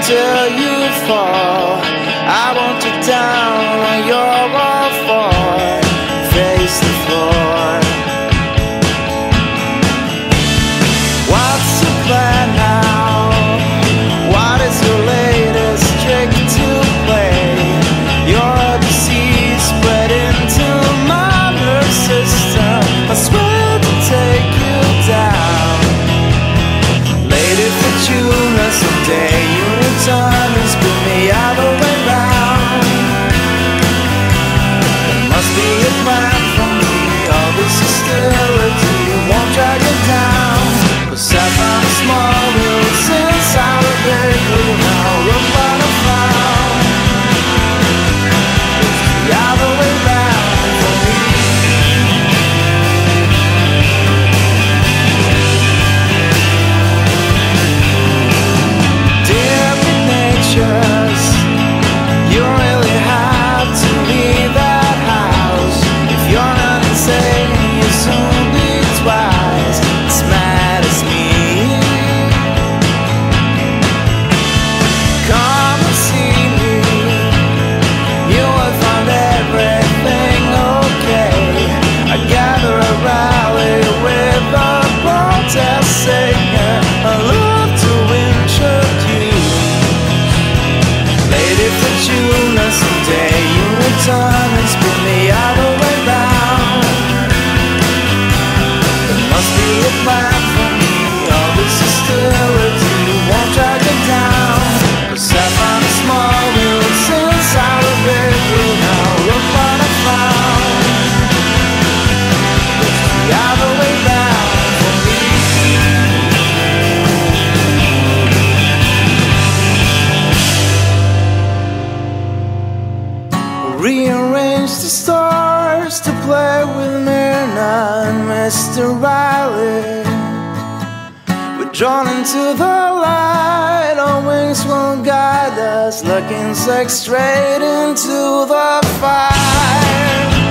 till you fall. I want you down when you're all four, face the floor. What's your plan now? What is your latest trick to play? You're a disease spread into my nervous system. I swear to take you down. Lady Fortuna, someday you return and spin me all the way round. There must be a plan for me. All this hostility won't drag it down. 'Cause I found a small world since I was big. Now look what I found. It's the other way round for me. Dear good natures, you really have to leave that house. If you're not insane, you'll soon be twice as mad as me. Come and see me, you will find everything okay. I gather a rally with a protest singer. I love to introduce Lady Fortuna, someday you return and spin me all the way round. There must be a plan for me. All this hostility won't drag it down. 'Cause I found a small world since I was big. Now look what I found. It's the other way round for me. Rearrange the stars to play with Myrna and Mr. Riley. We're drawn into the light, our wings won't guide us, looking like straight into the fire.